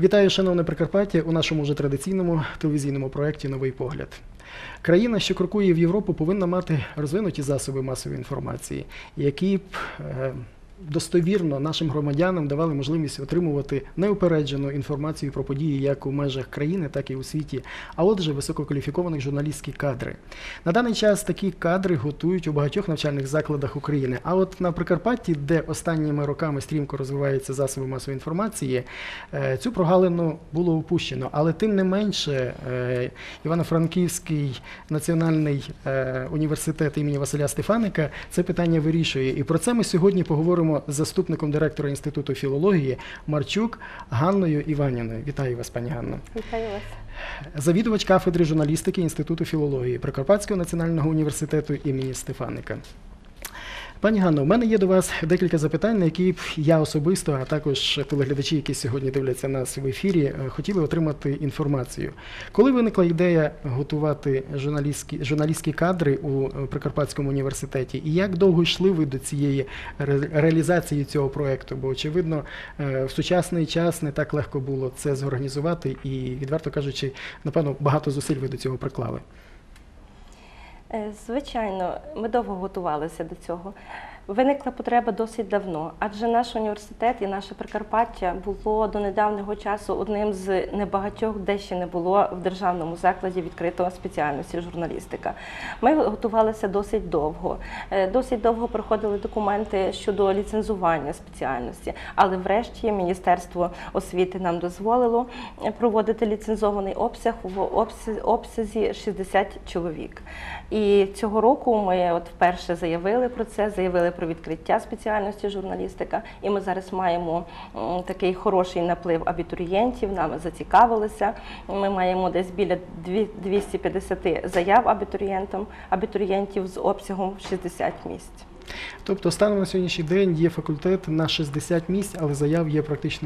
Вітаю, шановне Прикарпаття, у нашому вже традиційному телевізійному проєкті «Новий погляд». Країна, що крокує в Європу, повинна мати розвинуті засоби масової інформації, які б достовірно нашим громадянам давали можливість отримувати неупереджену інформацію про події як у межах країни, так і у світі, а отже, висококваліфікованих журналістські кадри. На даний час такі кадри готують у багатьох навчальних закладах України. А от на Прикарпатті, де останніми роками стрімко розвиваються засоби масової інформації, цю прогалину було упущено. Але тим не менше, Івано-Франківський національний університет імені Василя Стефаника це питання вирішує. І про це ми сьогодні поговоримо з заступником директора Інституту філології Марчук Ганною Іванівною. Вітаю вас, пані Ганно. Вітаю вас. Завідувач кафедри журналістики Інституту філології Прикарпатського національного університету імені Стефаника. Пані Ганно, у мене є до вас декілька запитань, на які б я особисто, а також телеглядачі, які сьогодні дивляться нас в ефірі, хотіли отримати інформацію. Коли виникла ідея готувати журналістські кадри у Прикарпатському університеті, і як довго йшли ви до цієї реалізації цього проєкту? Бо, очевидно, в сучасний час не так легко було це зорганізувати і, відверто кажучи, напевно, багато зусиль ви до цього приклали. Звичайно, ми довго готувалися до цього. Виникла потреба досить давно, адже наш університет і наше Прикарпаття було до недавнього часу одним з небагатьох, де ще не було в державному закладі відкритого спеціальності журналістика. Ми готувалися досить довго. Досить довго проходили документи щодо ліцензування спеціальності, але врешті Міністерство освіти нам дозволило проводити ліцензований обсяг в обсязі 60 чоловік. І цього року ми вперше заявили про це, заявили про відкриття спеціальності журналістика, і ми зараз маємо такий хороший наплив абітурієнтів, нами зацікавилися. Ми маємо десь біля 250 заяв абітурієнтів з обсягом 60 місць. Тобто станом на сьогоднішній день є факультет на 60 місць, але заяв є практично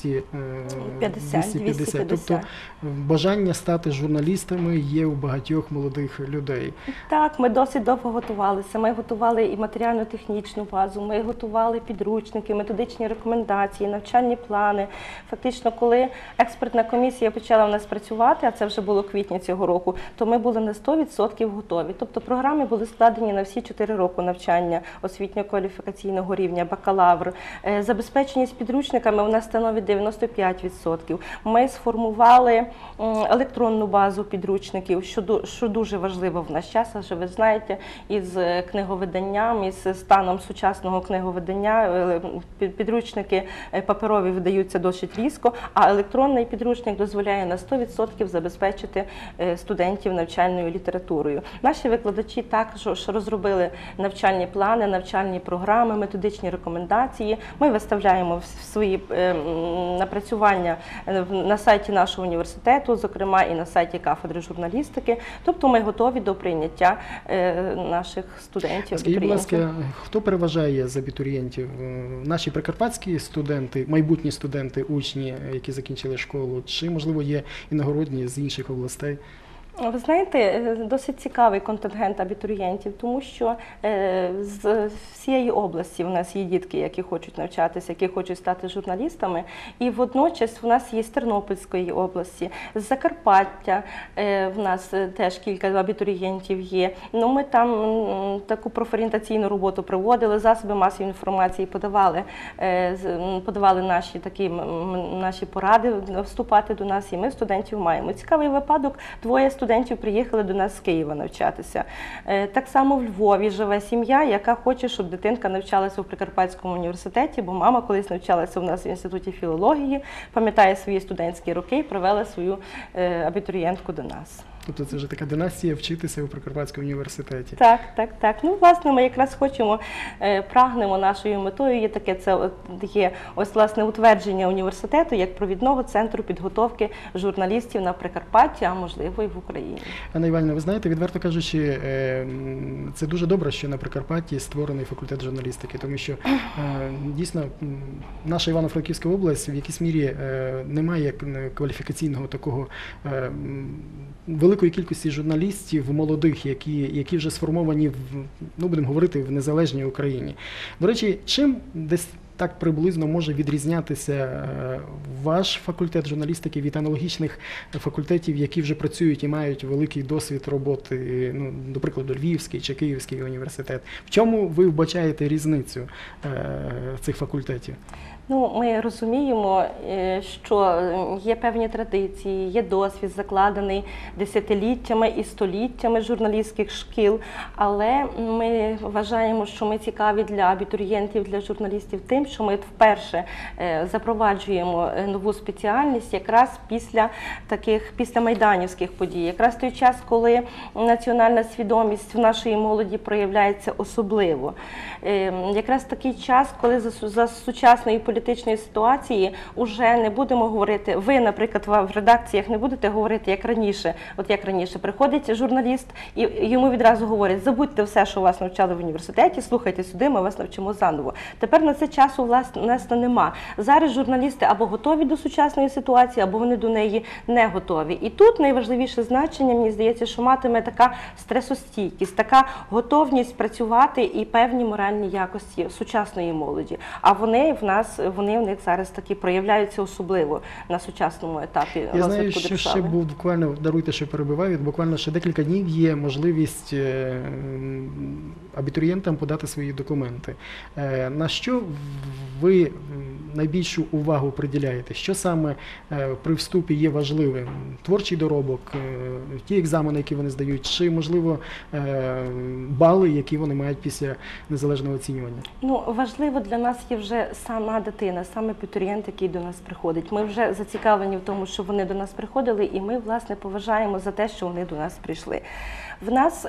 250. Тобто бажання стати журналістами є у багатьох молодих людей. Так, ми досить довго готувалися. Ми готували і матеріально-технічну базу, ми готували підручники, методичні рекомендації, навчальні плани. Фактично, коли експертна комісія почала в нас працювати, а це вже було в квітні цього року, то ми були на 100% готові. Тобто програми були складені на всі 4 роки навчання освітньо-кваліфікаційного рівня, бакалавр. Забезпеченість підручниками у нас становить 95%. Ми сформували електронну базу підручників, що дуже важливо в наш час, адже ви знаєте, із книговиданням, із станом сучасного книговидання підручники паперові видаються досить різко, а електронний підручник дозволяє на 100% забезпечити студентів навчальною літературою. Наші викладачі також розробили навчальні плани, навчальні програми, методичні рекомендації. Ми виставляємо свої напрацювання на сайті нашого університету, зокрема і на сайті кафедри журналістики. Тобто ми готові до прийняття наших студентів. Скажіть, будь ласка, хто переважає з абітурієнтів? Наші прикарпатські студенти, майбутні студенти, учні, які закінчили школу, чи, можливо, є іногородні з інших областей? Ви знаєте, досить цікавий контингент абітурієнтів, тому що з всієї області в нас є дітки, які хочуть навчатися, які хочуть стати журналістами, і водночас в нас є з Тернопільської області, з Закарпаття в нас теж кілька абітурієнтів є. Ну, ми там таку профорієнтаційну роботу проводили, засоби масової інформації подавали наші поради вступати до нас, і ми студентів маємо. Цікавий випадок, двоє студентів приїхали до нас з Києва навчатися. Так само в Львові живе сім'я, яка хоче, щоб дитинка навчалася у Прикарпатському університеті, бо мама колись навчалася у нас в Інституті філології, пам'ятає свої студентські роки і привела свою абітурієнтку до нас. Тобто це вже така династія вчитися у Прикарпатському університеті. Так. Ну, власне, ми якраз хочемо, прагнемо, нашою метою є таке, це є ось, власне, утвердження університету як провідного центру підготовки журналістів на Прикарпатті, а можливо і в Україні. Анна Іванівна, ви знаєте, відверто кажучи, це дуже добре, що на Прикарпатті створений факультет журналістики, тому що дійсно наша Івано-Франківська область в якійсь мірі не має кваліфікаційного такого великої кількості журналістів молодих, які вже сформовані, ну, будемо говорити, в незалежній Україні. До речі, чим десь так приблизно може відрізнятися ваш факультет журналістики від аналогічних факультетів, які вже працюють і мають великий досвід роботи, ну, до прикладу, Львівський чи Київський університет? В чому ви вбачаєте різницю цих факультетів? Ну, ми розуміємо, що є певні традиції, є досвід, закладений десятиліттями і століттями журналістських шкіл, але ми вважаємо, що ми цікаві для абітурієнтів, для журналістів тим, що ми вперше запроваджуємо нову спеціальність якраз після майданівських подій. Якраз той час, коли національна свідомість в нашій молоді проявляється особливо. Якраз такий час, коли за сучасної політичної ситуації вже не будемо говорити, ви, наприклад, в редакціях не будете говорити як раніше. От як раніше приходить журналіст і йому відразу говорять: забудьте все, що вас навчали в університеті, слухайте сюди, ми вас навчимо заново. Тепер на це часу, власне, нема. Зараз журналісти або готові до сучасної ситуації, або вони до неї не готові. І тут найважливіше значення, мені здається, що матиме така стресостійкість, така готовність працювати і певні моральні якості сучасної молоді. А вони в них зараз такі проявляються особливо на сучасному етапі розвитку держави. Я знаю, що ще був буквально, даруйте, що перебиваю, буквально ще декілька днів є можливість абітурієнтам подати свої документи. На що ви найбільшу увагу приділяєте? Що саме при вступі є важливим? Творчий доробок, ті екзамени, які вони здають, чи, можливо, бали, які вони мають після незалежного оцінювання? Ну, важливо для нас є вже сама дитина, саме абітурієнт, який до нас приходить. Ми вже зацікавлені в тому, що вони до нас приходили, і ми, власне, поважаємо за те, що вони до нас прийшли. В нас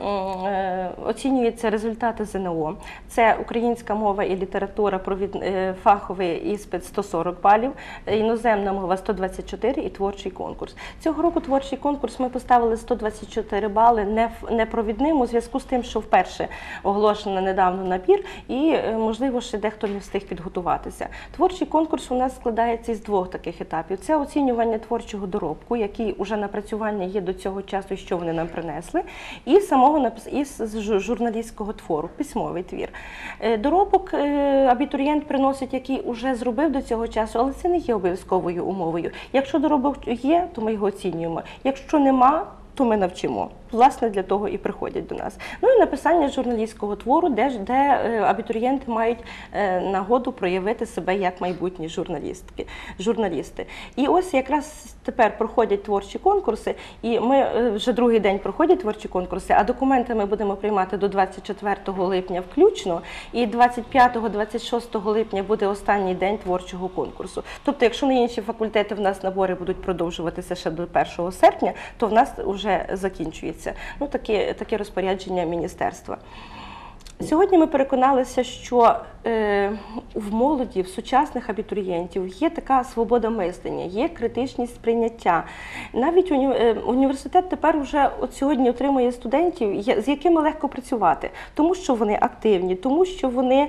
оцінюються результати ЗНО. Це українська мова і література, фаховий іспит 140 балів, іноземна мова 124 і творчий конкурс. Цього року творчий конкурс ми поставили 124 бали непровідним у зв'язку з тим, що вперше оголошено недавно набір і, можливо, ще дехто не встиг підготуватися. Творчий конкурс у нас складається із двох таких етапів. Це оцінювання творчого доробку, який уже напрацювання є до цього часу, що вони нам принесли, і з журналістського твору, письмовий твір. Доробок абітурієнт приносить, який уже зробив до цього часу, але це не є обов'язковою умовою. Якщо доробок є, то ми його оцінюємо. Якщо нема, то ми навчимо. Власне, для того і приходять до нас. Ну і написання журналістського твору, де абітурієнти мають нагоду проявити себе як майбутні журналісти. І ось якраз тепер проходять творчі конкурси, і ми вже другий день проходять творчі конкурси, а документи ми будемо приймати до 24 липня включно, і 25-26 липня буде останній день творчого конкурсу. Тобто, якщо на інші факультети в нас набори будуть продовжуватися ще до 1 серпня, то в нас вже закінчується. Ну, таке розпорядження міністерства. Сьогодні ми переконалися, що в молоді, в сучасних абітурієнтів є така свобода мислення, є критичність сприйняття. Навіть університет тепер вже сьогодні отримує студентів, з якими легко працювати, тому що вони активні, тому що вони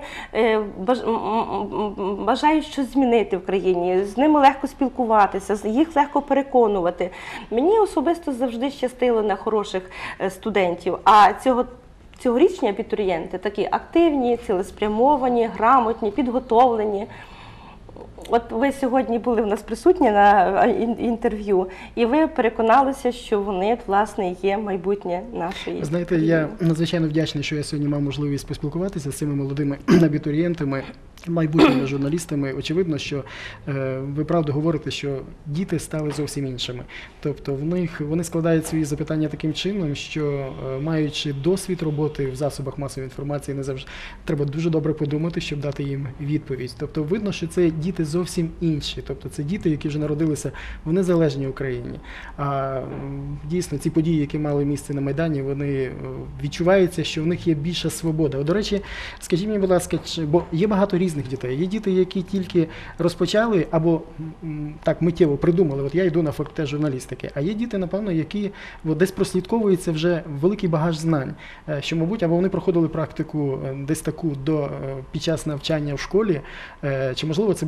бажають щось змінити в країні, з ними легко спілкуватися, їх легко переконувати. Мені особисто завжди щастило на хороших студентів, а цьогорічні абітурієнти такі активні, цілеспрямовані, грамотні, підготовлені. От ви сьогодні були в нас присутні на інтерв'ю, і ви переконалися, що вони, власне, є майбутнє нашої. Знаєте, я надзвичайно вдячний, що я сьогодні мав можливість поспілкуватися з цими молодими абітурієнтами, майбутніми журналістами. Очевидно, що ви правду говорите, що діти стали зовсім іншими. Тобто вони складають свої запитання таким чином, що, маючи досвід роботи в засобах масової інформації, не завжди треба дуже добре подумати, щоб дати їм відповідь. Тобто видно, що це діти зовсім інші. Тобто це діти, які вже народилися в незалежній Україні. А дійсно, ці події, які мали місце на Майдані, вони відчуваються, що в них є більша свобода. До речі, скажіть мені, будь ласка, бо є багато різних дітей. Є діти, які тільки розпочали або так миттєво придумали, от я йду на факультет журналістики, а є діти, напевно, які десь прослідковується вже великий багаж знань, що, мабуть, або вони проходили практику десь таку під час навчання в школі, чи, можливо, це були якісь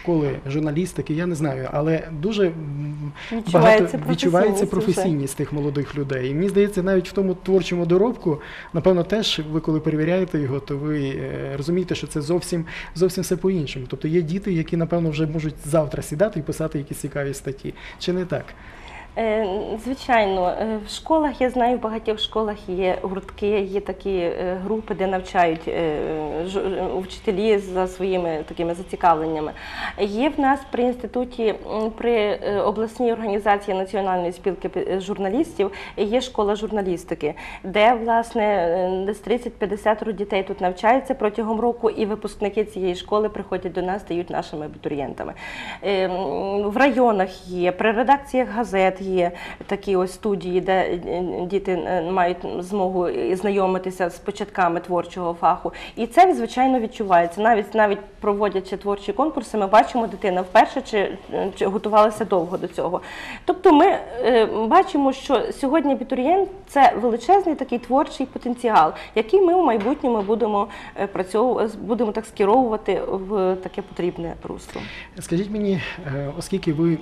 школи журналістики, я не знаю, але дуже Відчувається відчувається професійність професійність тих молодих людей. І мені здається, навіть в тому творчому доробку, напевно, теж ви, коли перевіряєте його, то ви розумієте, що це зовсім все по-іншому. Тобто є діти, які, напевно, вже можуть завтра сідати і писати якісь цікаві статті. Чи не так? Звичайно, в школах, я знаю, в багатьох школах є гуртки, є такі групи, де навчають вчителі за своїми такими зацікавленнями. Є в нас при інституті, при обласній організації Національної спілки журналістів, є школа журналістики, де, власне, десь 30-50 дітей тут навчаються протягом року, і випускники цієї школи приходять до нас, стають нашими абітурієнтами. В районах є, при редакціях газет є такі ось студії, де діти мають змогу знайомитися з початками творчого фаху. І це, звичайно, відчувається. Навіть проводячи творчі конкурси, ми бачимо, дитина вперше чи готувалася довго до цього. Тобто ми бачимо, що сьогодні абітурієнт – це величезний такий творчий потенціал, який ми в майбутньому будемо так скеровувати в таке потрібне русло. Скажіть мені, оскільки ви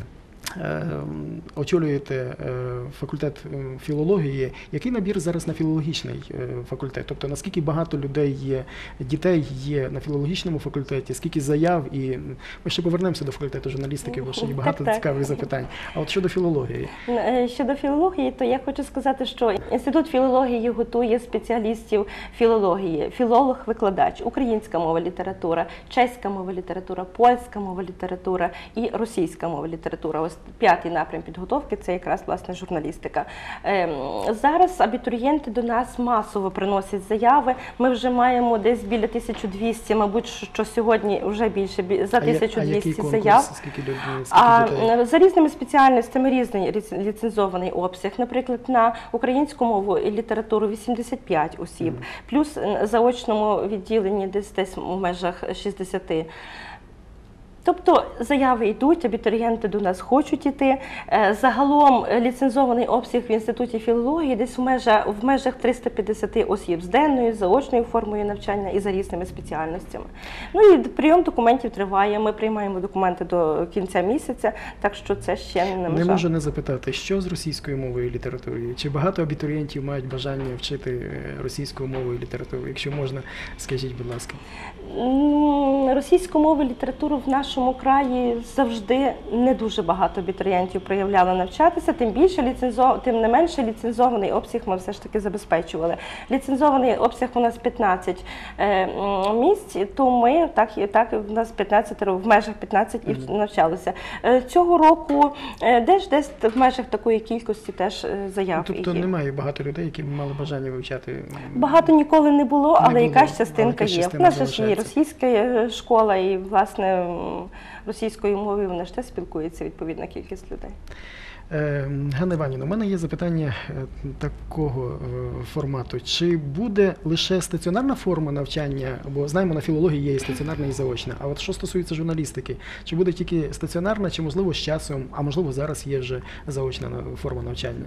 очолюєте факультет філології, який набір зараз на філологічний факультет? Тобто, наскільки багато дітей є на філологічному факультеті, скільки заяв, і ми ще повернемося до факультету журналістики, бо ще є багато цікавих запитань. А от щодо філології? Щодо філології, то я хочу сказати, що Інститут філології готує спеціалістів філології, філолог-викладач, українська мова, література, чеська мова, література, польська мова, література і російська мова, література. Ось п'ятий напрям підготовки – це якраз, власне, журналістика. Зараз абітурієнти до нас масово приносять заяви. Ми вже маємо десь біля 1200, мабуть, що сьогодні вже більше, за 1200 заяв. Скільки дітей? За різними спеціальностями різний ліцензований обсяг. Наприклад, на українську мову і літературу 85 осіб, плюс на заочному відділенні десь в межах 60. Тобто заяви йдуть, абітурієнти до нас хочуть йти. Загалом ліцензований обсяг в Інституті філології десь в межах 350 осіб з денною, заочною формою навчання і за різними спеціальностями. Ну і прийом документів триває, ми приймаємо документи до кінця місяця, так що це ще не межа. Не можу не запитати, що з російською мовою і літературою? Чи багато абітурієнтів мають бажання вчити російську мову і літературу? Якщо можна, скажіть, будь ласка. Російську мову і літературу в нашому краї завжди не дуже багато абітурієнтів проявляло навчатися, тим не менше ліцензований обсяг ми все ж таки забезпечували. Ліцензований обсяг у нас 15 місць, то ми так в нас 15, в межах 15 і навчалися. Цього року десь в межах такої кількості теж заяв. Тобто немає багато людей, які б мали бажання вивчати? Багато ніколи не було, але якась частинка є. У нас ж є російська школа і, власне, російською мовою вони ж теж спілкуються відповідна кількість людей. Ганна Іванівна, у мене є запитання такого формату. Чи буде лише стаціонарна форма навчання, бо знаємо, на філології є і стаціонарна, і заочна, а от що стосується журналістики, чи буде тільки стаціонарна, чи можливо з часом, а можливо зараз є вже заочна форма навчання?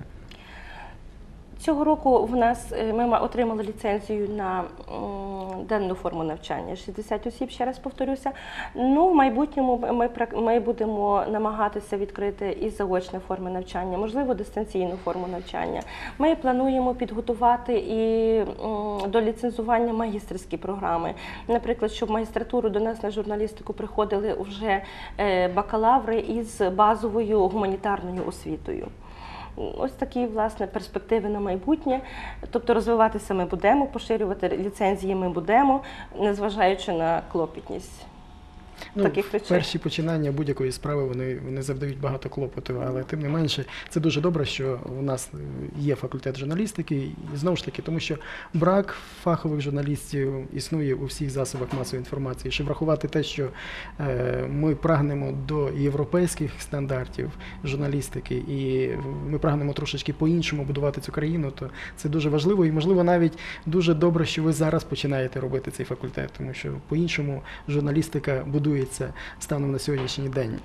Цього року ми отримали ліцензію на денну форму навчання, 60 осіб, ще раз повторюся. Ну, в майбутньому ми будемо намагатися відкрити і заочні форми навчання, можливо, дистанційну форму навчання. Ми плануємо підготувати і до ліцензування магістерські програми. Наприклад, щоб в магістратуру до нас на журналістику приходили вже бакалаври із базовою гуманітарною освітою. Ось такі, власне, перспективи на майбутнє. Тобто розвиватися ми будемо, поширювати ліцензії ми будемо, незважаючи на клопітність таких речей. Перші починання будь-якої справи, вони завдають багато клопоту, але тим не менше, це дуже добре, що у нас є факультет журналістики, і знову ж таки, тому що брак фахових журналістів існує у всіх засобах масової інформації. Щоб врахувати те, що ми прагнемо до європейських стандартів журналістики, і ми прагнемо трошечки по-іншому будувати цю країну, то це дуже важливо, і, можливо, навіть дуже добре, що ви зараз починаєте робити цей факультет, тому що по-іншому журналістика будується станом на сьогоднішній день.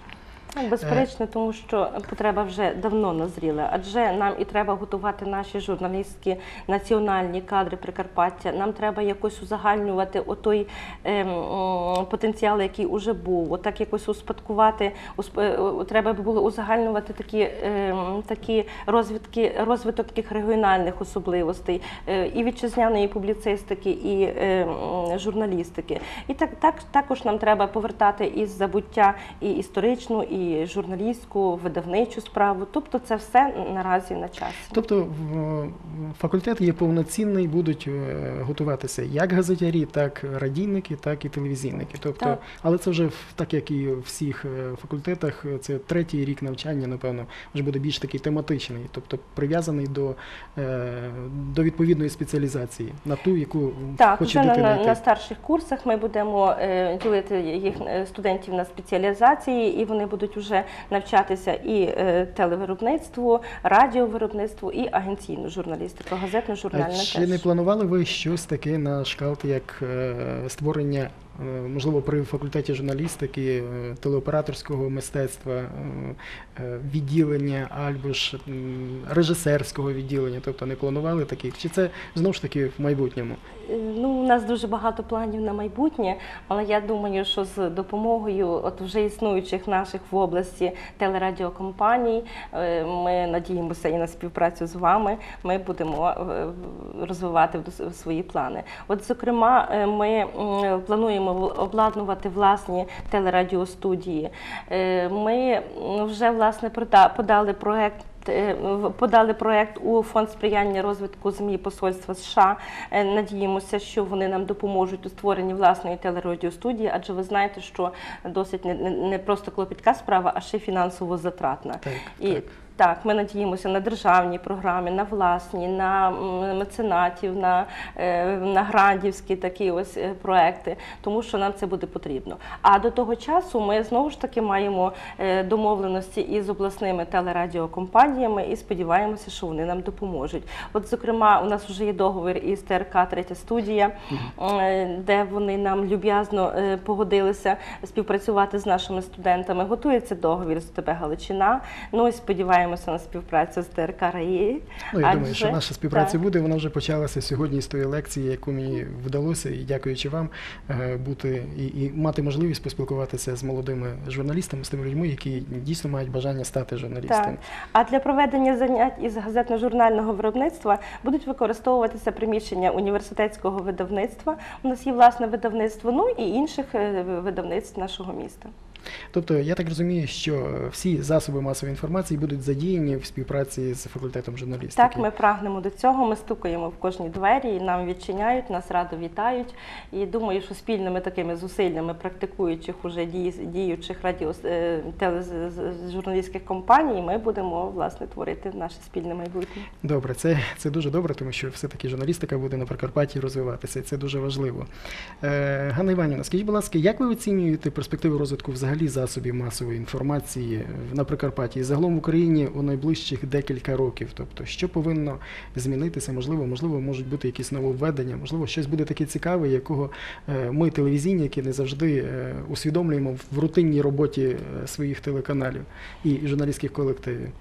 Безперечно, тому що потреба вже давно назріла, адже нам і треба готувати наші журналістські національні кадри Прикарпаття, нам треба якось узагальнювати отой потенціал, який уже був, отак якось успадкувати, треба було узагальнювати такі розвиток таких регіональних особливостей, і вітчизняної публіцистики, і журналістики. І також нам треба повертати із забуття і історичну, і журналістську, видавничу справу. Тобто це все наразі на часі. Тобто факультет є повноцінний, будуть готуватися як газетярі, так радійники, так і телевізійники. Тобто, так. Але це вже, так як і в всіх факультетах, це 3-й рік навчання, напевно, вже буде більш такий тематичний, тобто прив'язаний до відповідної спеціалізації, на ту, яку хоче дитина. Так, вже на старших курсах ми будемо ділити їх студентів на спеціалізації, і вони будуть вже навчатися і телевиробництву, радіовиробництву, і агенційну журналістику, газетно-журнальне теж. Чи не планували ви щось таке на кшталт, як створення, можливо, при факультеті журналістики, телеоператорського мистецтва, відділення, або ж режисерського відділення, тобто не планували таких? Чи це, знову ж таки, в майбутньому? У нас дуже багато планів на майбутнє, але я думаю, що з допомогою вже існуючих наших в області телерадіокомпаній, ми надіємося і на співпрацю з вами, ми будемо розвивати свої плани. От, зокрема, ми плануємо обладнувати власні телерадіостудії. Ми вже, власне, подали проєкт у Фонд сприяння розвитку ЗМІ Посольства США. Надіємося, що вони нам допоможуть у створенні власної телерадіостудії, адже ви знаєте, що досить не просто клопітка справа, а ще й фінансово затратна. Так, ми надіємося на державні програми, на власні, на меценатів, на грандівські такі ось проекти, тому що нам це буде потрібно. А до того часу ми знову ж таки маємо домовленості із обласними телерадіокомпаніями і сподіваємося, що вони нам допоможуть. От, зокрема, у нас вже є договір із ТРК «Третя студія», де вони нам люб'язно погодилися співпрацювати з нашими студентами. Готується договір з ОТБ «Галичина». Ну і сподіваємося на співпрацю з ТРК «Раї». Я думаю, що наша співпраця буде. Вона вже почалася сьогодні з тої лекції, яку мені вдалося, і дякуючи вам, бути і мати можливість поспілкуватися з молодими журналістами, з тими людьми, які дійсно мають бажання стати журналістами. Так. А для проведення занять із газетно-журнального виробництва будуть використовуватися приміщення університетського видавництва. У нас є власне видавництво, ну і інших видавництв нашого міста. Тобто, я так розумію, що всі засоби масової інформації будуть задіяні в співпраці з факультетом журналістики? Так, ми прагнемо до цього, ми стукаємо в кожні двері, і нам відчиняють, нас радо вітають. І думаю, що спільними такими зусиллями практикуючих уже діючих тележурналістських компаній ми будемо, власне, творити наше спільне майбутнє. Добре, це дуже добре, тому що все-таки журналістика буде на Прикарпатті розвиватися, і це дуже важливо. Ганна Іванівна, скажіть, будь ласка, як ви оцінюєте перспективи розвитку взагалі засобів масової інформації на Прикарпатті і загалом в Україні у найближчих декілька років? Тобто, що повинно змінитися? Можливо, можуть бути якісь нововведення, можливо, щось буде таке цікаве, якого ми, телевізійники, не завжди усвідомлюємо в рутинній роботі своїх телеканалів і журналістських колективів.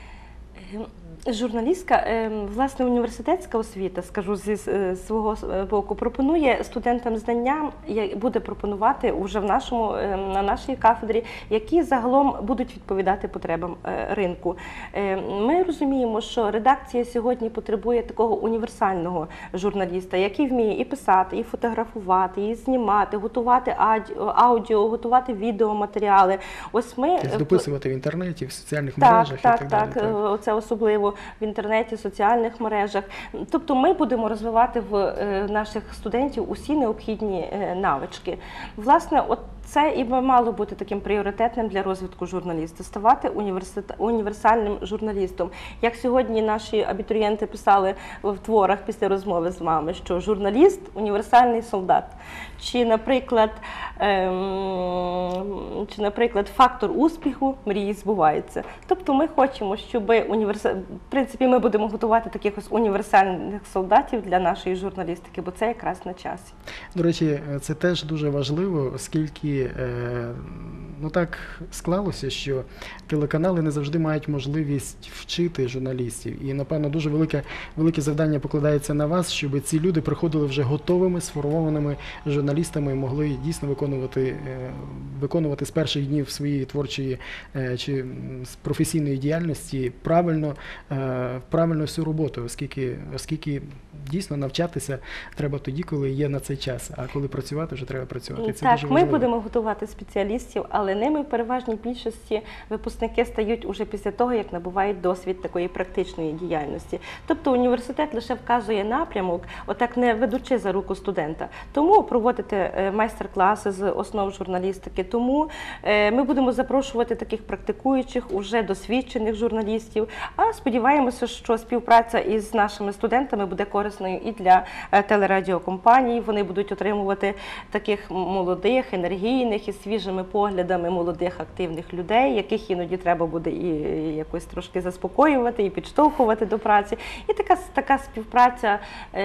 Журналістська, власне, університетська освіта, скажу зі свого боку, пропонує студентам знання, буде пропонувати вже на нашій кафедрі, які загалом будуть відповідати потребам ринку. Ми розуміємо, що редакція сьогодні потребує такого універсального журналіста, який вміє і писати, і фотографувати, і знімати, готувати аудіо, готувати відеоматеріали. Дописувати в інтернеті, в соціальних мережах і так далі. Так, це особливо в інтернеті, соціальних мережах. Тобто ми будемо розвивати в наших студентів усі необхідні навички. Власне, це і мало бути таким пріоритетним для розвитку журналіста – ставати універсальним журналістом. Як сьогодні наші абітурієнти писали в творах після розмови з вами, що журналіст – універсальний солдат. Чи, наприклад, фактор успіху – мрії збуваються. Тобто ми хочемо, щоб в принципі, ми будемо готувати таких ось універсальних солдатів для нашої журналістики, бо це якраз на часі. До речі, це теж дуже важливо, оскільки ну так склалося, що телеканали не завжди мають можливість вчити журналістів. І, напевно, дуже велике завдання покладається на вас, щоб ці люди приходили вже готовими, сформованими журналістами і могли дійсно виконувати з перших днів своєї творчої чи професійної діяльності правильно всю роботу, оскільки дійсно навчатися треба тоді, коли є на це час, а коли працювати, вже треба працювати. Це так, дуже ми важливо. будемо готувати спеціалістів, але ними в переважній більшості випускники стають уже після того, як набувають досвід такої практичної діяльності. Тобто університет лише вказує напрямок, отак не ведучи за руку студента. Тому проводити майстер-класи з основ журналістики, тому ми будемо запрошувати таких практикуючих, уже досвідчених журналістів, а сподіваємося, що співпраця із нашими студентами буде корисною і для телерадіокомпаній. Вони будуть отримувати таких молодих, енергійних і свіжими поглядами молодих активних людей, яких іноді треба буде і якось трошки заспокоювати, і підштовхувати до праці. І така співпраця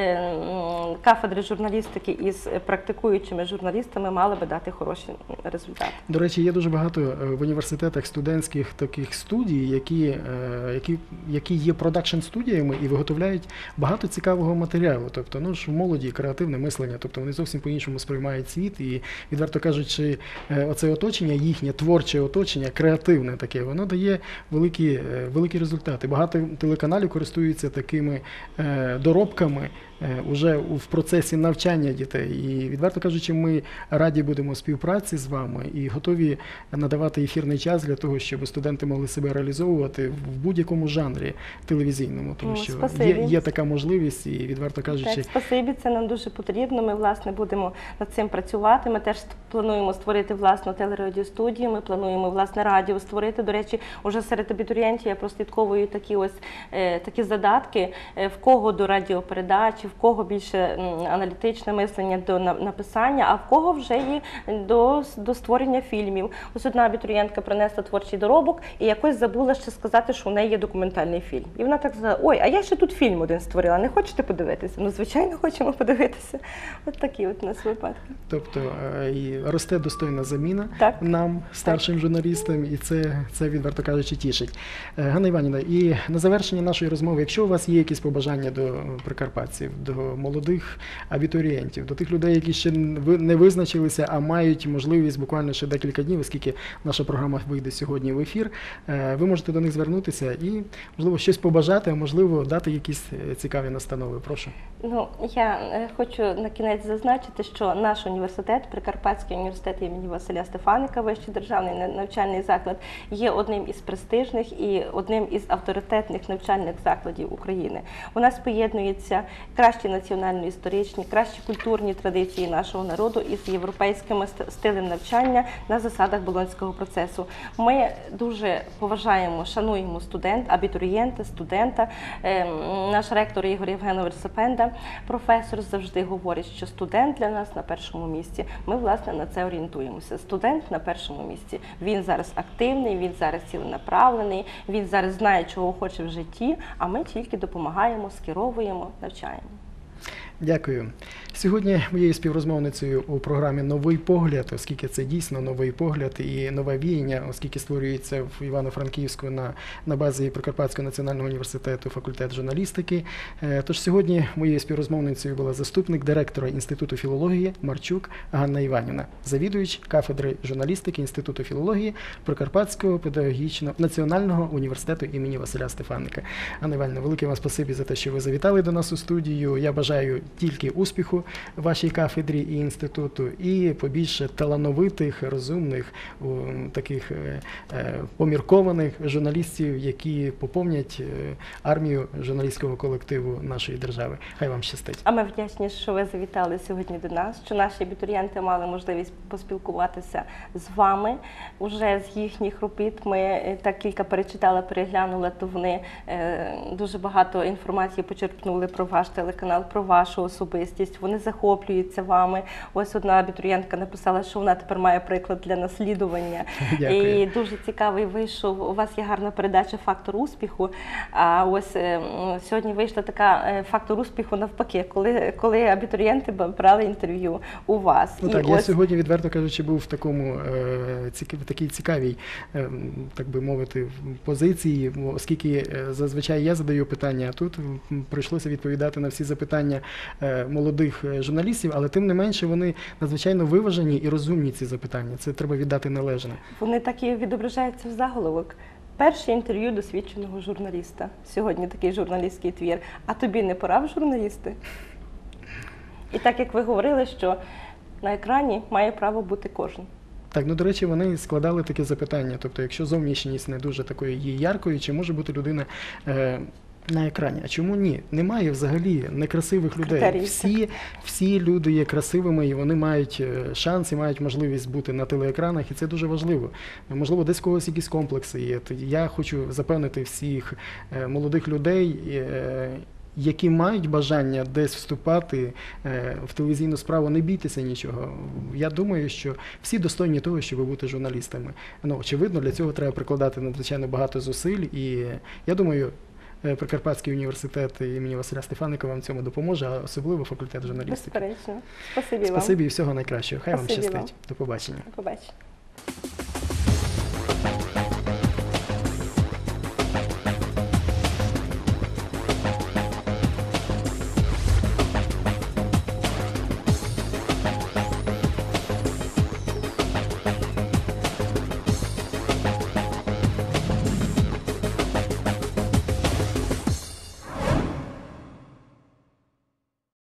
кафедри журналістики із практикуючими журналістами мала би дати хороші результати. До речі, є дуже багато в університетах студентських таких студій, які є продакшн-студіями і виготовляють багато цікавого матеріалу. Тобто, ну ж в молоді креативне мислення, тобто вони зовсім по-іншому сприймають світ і, відверто кажучи, оце оточення, їхнє творче оточення, креативне таке, воно дає великі результати. Багато телеканалів користуються такими доробками уже в процесі навчання дітей. І, відверто кажучи, ми раді будемо співпраці з вами і готові надавати ефірний час для того, щоб студенти могли себе реалізовувати в будь-якому жанрі телевізійному, тому що є така можливість і, відверто кажучи... Так, спасибі, це нам дуже потрібно, ми, власне, будемо над цим працювати. Ми теж плануємо створити власну телерадіостудію, ми плануємо власне радіо створити. До речі, уже серед абітурієнтів я прослідковую такі задатки, в кого до радіопередачі, в кого більше аналітичне мислення до написання, а в кого вже і до створення фільмів. Ось одна абітурієнтка принесла творчий доробок і якось забула ще сказати, що в неї є документальний фільм. І вона так сказала: ой, а я ще тут фільм один створила, не хочете подивитися? Ну, звичайно, хочемо подивитися. От такі от у нас випадки. Тобто і росте достойна заміна нам, старшим журналістам, і це, відверто кажучи, тішить. Ганна Іванівна, і на завершення нашої розмови, якщо у вас є якісь побажання до прикарпатців, до молодих абітурієнтів, до тих людей, які ще не визначилися, а мають можливість буквально ще декілька днів, оскільки наша програма вийде сьогодні в ефір, ви можете до них звернутися і, можливо, щось побажати, а можливо, дати якісь цікаві настанови. Прошу. Ну, я хочу на кінець зазначити, що наш університет, Прикарпатський університет імені Василя Стефаника, вищий державний навчальний заклад, є одним із престижних і одним із авторитетних навчальних закладів України. У нас поєднуються кращі національно-історичні, кращі культурні традиції нашого народу із європейським стилем навчання на засадах Болонського процесу. Ми дуже поважаємо, шануємо абітурієнта, студента. Наш ректор Ігор Євгенович Сапенда, професор, завжди говорить, що студент для нас на першому місці. Ми, власне, на це орієнтуємося. Студент на першому місці. Він зараз активний, він зараз ціленаправлений, він зараз знає, чого хоче в житті, а ми тільки допомагаємо, скеровуємо, навчаємо. Дякую. Сьогодні моєю співрозмовницею у програмі «Новий погляд», оскільки це дійсно новий погляд і нове віяння, оскільки створюється в Івано-Франківську на базі Прикарпатського національного університету факультет журналістики. Тож сьогодні моєю співрозмовницею була заступник директора Інституту філології Марчук Ганна Іванівна, завідувач кафедри журналістики Інституту філології Прикарпатського педагогічного національного університету імені Василя Стефаника. Ганна Іванівна, велике вам спасибі за те, що ви завітали до нас у студію. Я бажаю тільки успіху вашій кафедрі і інституту, і побільше талановитих, розумних, таких поміркованих журналістів, які поповнять армію журналістського колективу нашої держави. Хай вам щастить. А ми вдячні, що ви завітали сьогодні до нас, що наші абітурієнти мали можливість поспілкуватися з вами. Уже з їхніх робіт ми так кілька перечитала, переглянула, то вони дуже багато інформації почерпнули про ваш телеканал, про вашу вашу особистість, вони захоплюються вами. Ось одна абітурієнтка написала, що вона тепер має приклад для наслідування. Дякую. І дуже цікавий вийшов, у вас є гарна передача «Фактор успіху», а ось сьогодні вийшла така «Фактор успіху» навпаки, коли абітурієнти брали інтерв'ю у вас. Ну так, я сьогодні, відверто кажучи, був в такій цікавій, так би мовити, позиції, оскільки зазвичай я задаю питання, а тут прийшлося відповідати на всі запитання молодих журналістів, але тим не менше вони надзвичайно виважені і розумні, ці запитання. Це треба віддати належне. Вони так і відображаються в заголовок. Перше інтерв'ю досвідченого журналіста. Сьогодні такий журналістський твір. А тобі не пора в журналісти? І так, як ви говорили, що на екрані має право бути кожен. Так, ну, до речі, вони складали таке запитання. Тобто, якщо зовнішність не дуже такою є яркою, чи може бути людина на екрані? А чому ні? Немає взагалі некрасивих людей. Всі люди є красивими, і вони мають шанс і мають можливість бути на телеекранах, і це дуже важливо. Можливо, десь в когось якісь комплекси є. Я хочу запевнити всіх молодих людей, які мають бажання десь вступати в телевізійну справу, не бійтеся нічого. Я думаю, що всі достойні того, щоб бути журналістами. Ну, очевидно, для цього треба прикладати надзвичайно багато зусиль, і я думаю, Прикарпатський університет імені Василя Стефаника вам в цьому допоможе, а особливо факультет журналістики. Безперечно. Спасибі вам. Спасибі і всього найкращого. Хай вам Спасибі щастить. вам. До побачення. До побачення.